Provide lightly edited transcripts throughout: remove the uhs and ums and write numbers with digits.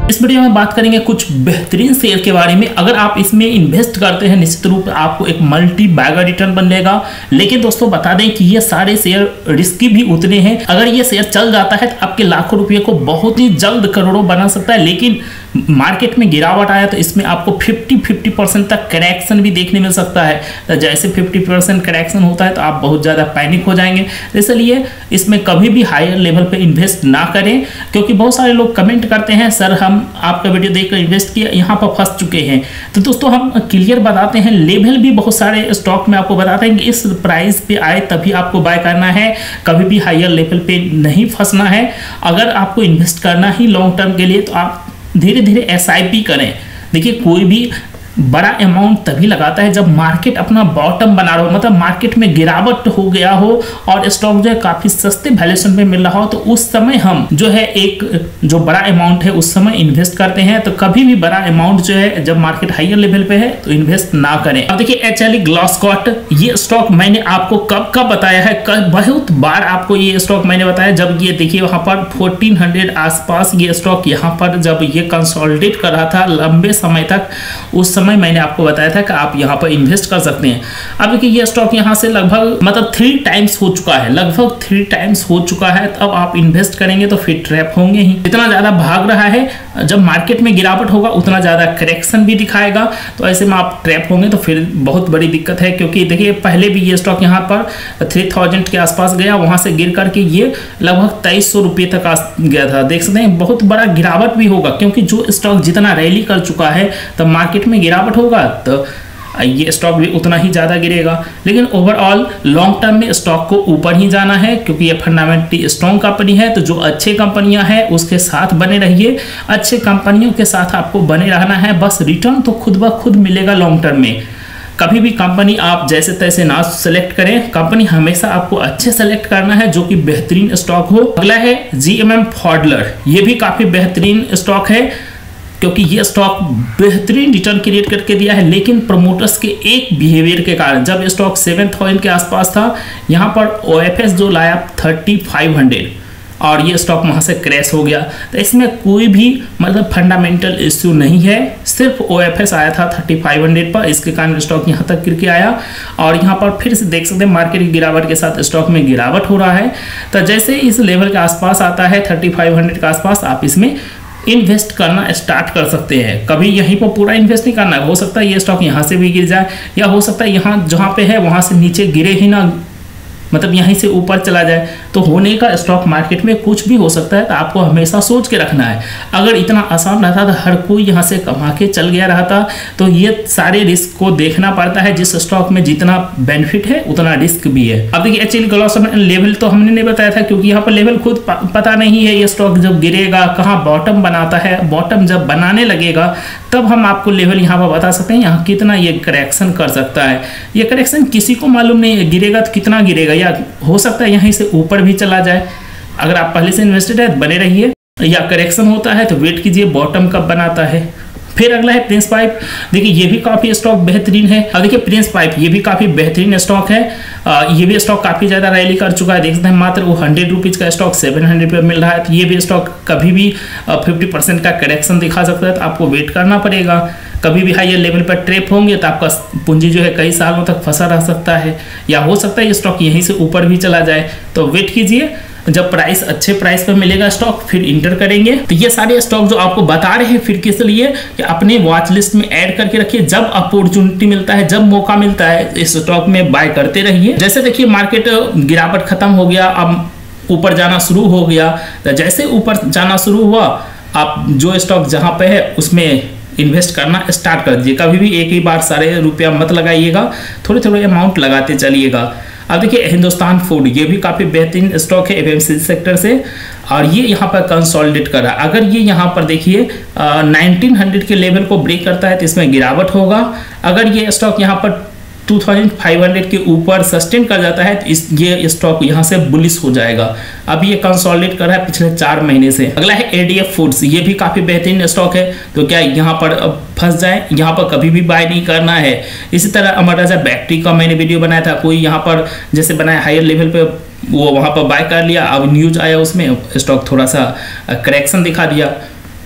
इस वीडियो में बात करेंगे कुछ बेहतरीन शेयर के बारे में। अगर आप इसमें इन्वेस्ट करते हैं निश्चित रूप से आपको एक मल्टी बैगर रिटर्न बनेगा। लेकिन दोस्तों बता दें कि ये सारे शेयर रिस्की भी उतने हैं। अगर ये शेयर चल जाता है तो आपके लाखों रुपये को बहुत ही जल्द करोड़ों बना सकता है। लेकिन मार्केट में गिरावट आया तो इसमें आपको 50% तक करेक्शन भी देखने मिल सकता है। तो जैसे 50% करेक्शन होता है तो आप बहुत ज़्यादा पैनिक हो जाएंगे। इसलिए इसमें कभी भी हायर लेवल पे इन्वेस्ट ना करें, क्योंकि बहुत सारे लोग कमेंट करते हैं सर हम आपका वीडियो देखकर इन्वेस्ट किया, यहाँ पर फंस चुके हैं। तो दोस्तों हम क्लियर बताते हैं, लेवल भी बहुत सारे स्टॉक में आपको बताते हैं कि इस प्राइस पे आए तभी आपको बाय करना है, कभी भी हायर लेवल पे नहीं फंसना है। अगर आपको इन्वेस्ट करना ही लॉन्ग टर्म के लिए तो आप धीरे धीरे SIP करें। देखिए कोई भी बड़ा अमाउंट तभी लगाता है जब मार्केट अपना बॉटम बना रहा हो, मतलब मार्केट में गिरावट हो गया हो और स्टॉक जो है काफी सस्ते वैल्यूएशन में मिल रहा हो, तो उस समय हम जो है एक जो बड़ा अमाउंट है उस समय इन्वेस्ट करते हैं। तो कभी भी बड़ा अमाउंट जो है जब मार्केट हायर लेवल पे है तो इन्वेस्ट ना करें। अब देखिए HLE ग्लासकोट, ये स्टॉक मैंने आपको कब बताया है, बहुत बार आपको ये स्टॉक मैंने बताया। जब ये देखिए वहां पर 1400 आसपास ये स्टॉक यहाँ पर जब ये कंसोलिडेट कर रहा था लंबे समय तक, उस समय मैंने आपको बताया था कि आप यहां पर इन्वेस्ट कर सकते हैं। अब देखिए ये स्टॉक यहां से लगभग मतलब 3 टाइम्स हो चुका है, लगभग 3 टाइम्स हो चुका है। तब आप इन्वेस्ट करेंगे तो फिर ट्रैप होंगे ही। इतना ज्यादा भाग रहा है, जब मार्केट में गिरावट होगा उतना ज्यादा करेक्शन भी दिखाएगा, तो ऐसे में आप ट्रैप होंगे तो फिर बहुत बड़ी दिक्कत है। क्योंकि देखिए पहले भी ये स्टॉक यहाँ पर 3000 के आसपास गया, वहां से गिर करके ये लगभग 2300 रुपये तक आ गया था। देख सकते हैं बहुत बड़ा गिरावट भी होगा, क्योंकि जो स्टॉक जितना रैली कर चुका है तब मार्केट में गिरावट होगा तो ये स्टॉक भी उतना ही ज़्यादा गिरेगा। लेकिन ओवरऑल लॉन्ग टर्म में स्टॉक को ऊपर ही जाना है, क्योंकि ये फंडामेंटली स्ट्रॉन्ग कंपनी है। तो जो अच्छे कंपनियां हैं उसके साथ बने रहिए, अच्छे कंपनियों के साथ आपको बने रहना है। बस रिटर्न तो खुद ब खुद मिलेगा लॉन्ग टर्म में। कभी भी कंपनी आप जैसे तैसे ना सेलेक्ट करें, कंपनी हमेशा आपको अच्छे सेलेक्ट करना है जो कि बेहतरीन स्टॉक हो। अगला है GMM Pfaudler, ये भी काफ़ी बेहतरीन स्टॉक है, क्योंकि ये स्टॉक बेहतरीन रिटर्न क्रिएट करके दिया है। लेकिन प्रमोटर्स के एक बिहेवियर के कारण जब स्टॉक 7000 के आसपास था, यहाँ पर OFS जो लाया 3500 और ये स्टॉक वहाँ से क्रैश हो गया। तो इसमें कोई भी मतलब फंडामेंटल इश्यू नहीं है, सिर्फ OFS आया था 3500 पर, इसके कारण स्टॉक यहाँ तक गिर के आया। और यहाँ पर फिर से देख सकते हैं मार्केट की गिरावट के साथ स्टॉक में गिरावट हो रहा है। तो जैसे इस लेवल के आसपास आता है 3500 के आसपास, आप इसमें इन्वेस्ट करना स्टार्ट कर सकते हैं। कभी यहीं पर पूरा इन्वेस्ट नहीं करना है, हो सकता है ये स्टॉक यहाँ से भी गिर जाए, या हो सकता है यहाँ जहाँ पे है वहाँ से नीचे गिरे ही ना, मतलब यहीं से ऊपर चला जाए। तो होने का स्टॉक मार्केट में कुछ भी हो सकता है, तो आपको हमेशा सोच के रखना है। अगर इतना आसान रहता तो हर कोई यहाँ से कमा के चल गया रहता। तो ये सारे रिस्क को देखना पड़ता है, जिस स्टॉक में जितना बेनिफिट है उतना रिस्क भी है। अब देखिए HLE ग्लासकोट लेवल तो हमने नहीं बताया था, क्योंकि यहाँ पर लेवल खुद पता नहीं है। ये स्टॉक जब गिरेगा कहाँ बॉटम बनाता है, बॉटम जब बनाने लगेगा तब हम आपको लेवल यहाँ पर बता सकते हैं यहाँ कितना ये करेक्शन कर सकता है। ये करेक्शन किसी को मालूम नहीं है, गिरेगा तो कितना गिरेगा, या हो सकता है यहीं से ऊपर भी चला जाए। अगर आप पहले से इन्वेस्टेड है बने रहिए, या करेक्शन होता है तो वेट कीजिए बॉटम कब बनाता है। फिर अगला है प्रिंस पाइप, देखिए ये भी काफ़ी स्टॉक बेहतरीन है। अब देखिए प्रिंस पाइप ये भी काफ़ी बेहतरीन स्टॉक है। ये भी स्टॉक काफ़ी ज़्यादा रैली कर चुका है। देख सकते हैं मात्र वो 100 रुपीज़ का स्टॉक 700 पे मिल रहा है। तो ये भी स्टॉक कभी भी 50% का करेक्शन दिखा सकता है, तो आपको वेट करना पड़ेगा। कभी भी हाई लेवल पर ट्रेप होंगे तो आपका पूंजी जो है कई सालों तक फंसा रह सकता है, या हो सकता है ये स्टॉक यहीं से ऊपर भी चला जाए। तो वेट कीजिए, जब प्राइस अच्छे प्राइस पर मिलेगा स्टॉक फिर इंटर करेंगे। तो ये सारे स्टॉक जो आपको बता रहे हैं फिर किस लिए, कि अपने वॉच लिस्ट में ऐड करके रखिए। जब अपॉर्चुनिटी मिलता है, जब मौका मिलता है, इस स्टॉक में बाय करते रहिए। जैसे देखिए मार्केट गिरावट खत्म हो गया, अब ऊपर जाना शुरू हो गया। तो जैसे ऊपर जाना शुरू हुआ, आप जो स्टॉक जहां पे है उसमें इन्वेस्ट करना स्टार्ट कर दीजिए। कभी भी एक ही बार सारे रुपया मत लगाइएगा, थोड़े थोड़े अमाउंट लगाते चलिएगा। अब देखिए हिंदुस्तान फूड, ये भी काफ़ी बेहतरीन स्टॉक है FMCG सेक्टर से, और ये यहाँ पर कंसोलिडेट कर रहा है। अगर ये यहाँ पर देखिए 1900 के लेवल को ब्रेक करता है तो इसमें गिरावट होगा। अगर ये स्टॉक यहाँ पर 2500 के ऊपर सस्टेन कर जाता है तो ये स्टॉक यहाँ से बुलिश हो जाएगा। अब ये कंसोलिडेट कर रहा है पिछले 4 महीने से। अगला है ADF फूड्स, ये भी काफ़ी बेहतरीन स्टॉक है। तो क्या यहाँ पर फंस जाए, यहाँ पर कभी भी बाय नहीं करना है। इसी तरह अमर राजा बैटरी का मैंने वीडियो बनाया था, कोई यहाँ पर जैसे बनाया हायर लेवल पे वो वहाँ पर बाय कर लिया, अब न्यूज आया उसमें स्टॉक थोड़ा सा करेक्शन दिखा दिया।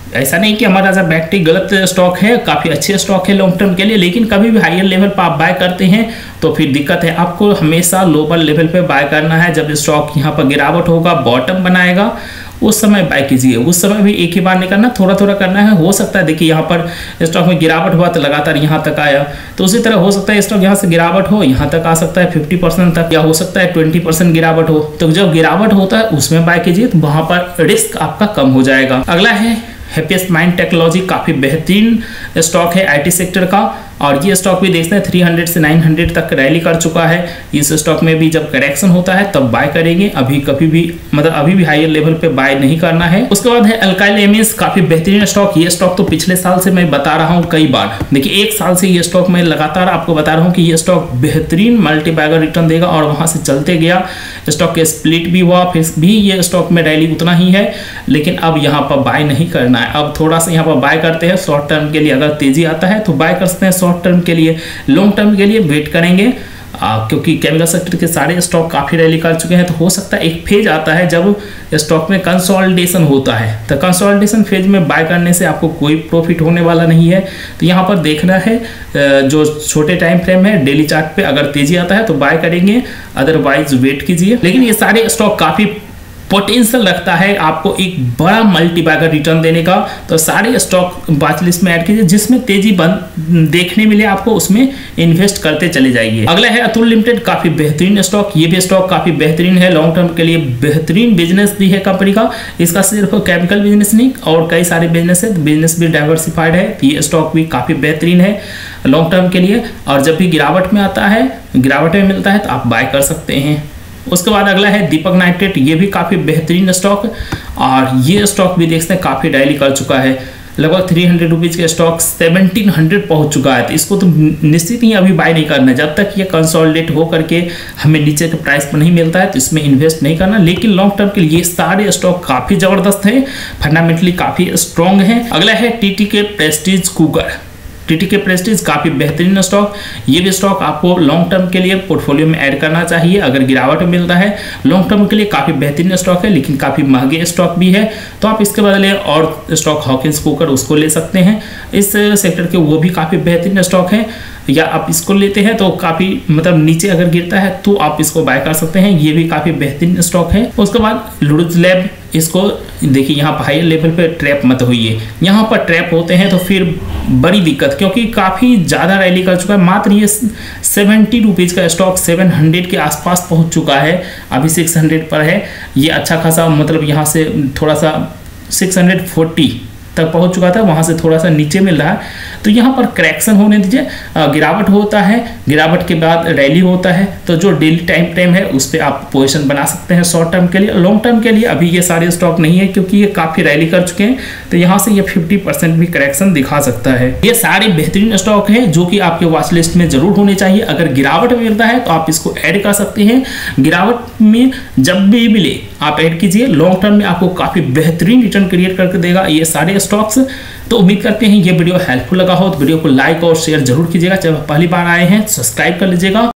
ऐसा नहीं कि हमारा राजा बैटरी गलत स्टॉक है, काफ़ी अच्छे स्टॉक है लॉन्ग टर्म के लिए, लेकिन कभी भी हायर लेवल पर आप बाय करते हैं तो फिर दिक्कत है। आपको हमेशा लोअर लेवल पे बाय करना है। जब स्टॉक यहाँ पर गिरावट होगा, बॉटम बनाएगा, उस समय बाय कीजिए। उस समय भी एक ही बार नहीं करना, थोड़ा थोड़ा करना है। हो सकता है देखिए यहाँ पर स्टॉक में गिरावट हुआ तो लगातार यहाँ तक आया, तो उसी तरह हो सकता है स्टॉक यहाँ से गिरावट हो, यहाँ तक आ सकता है 50% तक, या हो सकता है 20% गिरावट हो। तो जब गिरावट होता है उसमें बाय कीजिए, तो वहां पर रिस्क आपका कम हो जाएगा। अगला है हैप्पीएस्ट माइंड टेक्नोलॉजी, काफ़ी बेहतरीन स्टॉक है आईटी सेक्टर का, और ये स्टॉक भी देखते हैं 300 से 900 तक रैली कर चुका है। इस स्टॉक में भी जब करेक्शन होता है तब बाय करेंगे, अभी कभी भी मतलब अभी भी हायर लेवल पे बाय नहीं करना है। उसके बाद है अल्काइल एमिन्स, काफ़ी बेहतरीन स्टॉक। ये स्टॉक तो पिछले साल से मैं बता रहा हूँ कई बार, देखिए 1 साल से ये स्टॉक मैं लगातार आपको बता रहा हूँ कि ये स्टॉक बेहतरीन मल्टीबैगर रिटर्न देगा, और वहाँ से चलते गया। स्टॉक के स्प्लिट भी हुआ, फिर भी ये स्टॉक में रैली उतना ही है, लेकिन अब यहाँ पर बाय नहीं करना है। अब थोड़ा सा यहाँ पर बाय करते हैं शॉर्ट टर्म के लिए, अगर तेजी आता है तो बाय कर सकते हैं शॉर्ट टर्म के लिए। लॉन्ग टर्म के लिए वेट करेंगे, क्योंकि केमिकल सेक्टर के सारे स्टॉक काफ़ी रैली कर चुके हैं। तो हो सकता है एक फेज आता है जब स्टॉक में कंसोलिडेशन होता है, तो कंसोलिडेशन फेज में बाय करने से आपको कोई प्रॉफिट होने वाला नहीं है। तो यहाँ पर देखना है जो छोटे टाइम फ्रेम है, डेली चार्ट पे अगर तेजी आता है तो बाय करेंगे, अदरवाइज वेट कीजिए। लेकिन ये सारे स्टॉक काफ़ी पोटेंशियल रखता है आपको एक बड़ा मल्टीबैगर रिटर्न देने का, तो सारे स्टॉक वॉच लिस्ट में ऐड कीजिए, जिसमें तेजी देखने मिले आपको उसमें इन्वेस्ट करते चले जाइए। अगला है अतुल लिमिटेड, काफी बेहतरीन स्टॉक। ये भी स्टॉक काफी बेहतरीन है, लॉन्ग टर्म के लिए बेहतरीन बिजनेस भी है कंपनी का। इसका सिर्फ केमिकल बिजनेस नहीं और कई सारे बिजनेस है, बिजनेस भी डाइवर्सिफाइड है। ये स्टॉक भी काफी बेहतरीन है लॉन्ग टर्म के लिए, और जब भी गिरावट में आता है, गिरावट में मिलता है तो आप बाय कर सकते हैं। उसके बाद अगला है दीपक नाइट्रेट, ये भी काफ़ी बेहतरीन स्टॉक, और ये स्टॉक भी देखते हैं काफ़ी रैली कर चुका है। लगभग 300 रुपीज़ के स्टॉक 1700 पहुंच चुका है। तो इसको तो निश्चित ही अभी बाय नहीं करना, जब तक ये कंसोलिडेट हो करके हमें नीचे के प्राइस पर नहीं मिलता है तो इसमें इन्वेस्ट नहीं करना। लेकिन लॉन्ग टर्म के लिए ये सारे स्टॉक काफ़ी ज़बरदस्त है, फंडामेंटली काफ़ी स्ट्रॉन्ग है। अगला है TTK prestige cooker, TTK prestige काफ़ी बेहतरीन स्टॉक। ये भी स्टॉक आपको लॉन्ग टर्म के लिए पोर्टफोलियो में ऐड करना चाहिए अगर गिरावट मिलता है। लॉन्ग टर्म के लिए काफ़ी बेहतरीन स्टॉक है, लेकिन काफ़ी महंगे स्टॉक भी है, तो आप इसके बदले और स्टॉक हॉकिंस कुकर उसको ले सकते हैं। इस सेक्टर के वो भी काफ़ी बेहतरीन स्टॉक है, या आप इसको लेते हैं तो काफ़ी मतलब नीचे अगर गिरता है तो आप इसको बाय कर सकते हैं। ये भी काफ़ी बेहतरीन स्टॉक है। उसके बाद लुडुज लैब, इसको देखिए यहाँ पर हाई लेवल पे ट्रैप मत होइए, यहाँ पर ट्रैप होते हैं तो फिर बड़ी दिक्कत, क्योंकि काफ़ी ज़्यादा रैली कर चुका है। मात्र ये 70 रुपीज़ का स्टॉक 700 के आसपास पहुँच चुका है, अभी 600 पर है। ये अच्छा खासा मतलब यहाँ से थोड़ा सा 640 तक पहुंच चुका था, वहां से थोड़ा सा नीचे मिल रहा है। तो यहाँ पर करेक्शन होने दीजिए, गिरावट होता है, गिरावट के बाद रैली होता है, तो जो डेली टाइम फ्रेम है उस पर आप पोजीशन बना सकते हैं शॉर्ट टर्म के लिए। लॉन्ग टर्म के लिए अभी ये सारे स्टॉक नहीं है, क्योंकि ये काफ़ी रैली कर चुके हैं, तो यहाँ से ये 50% भी करेक्शन दिखा सकता है। ये सारे बेहतरीन स्टॉक है जो कि आपके वॉच लिस्ट में जरूर होने चाहिए। अगर गिरावट मिलता है तो आप इसको ऐड कर सकते हैं, गिरावट में जब भी मिले आप ऐड कीजिए। लॉन्ग टर्म में आपको काफ़ी बेहतरीन रिटर्न क्रिएट करके देगा ये सारे स्टॉक्स। तो उम्मीद करते हैं ये वीडियो हेल्पफुल लगा हो, तो वीडियो को लाइक और शेयर जरूर कीजिएगा। जब पहली बार आए हैं सब्सक्राइब कर लीजिएगा।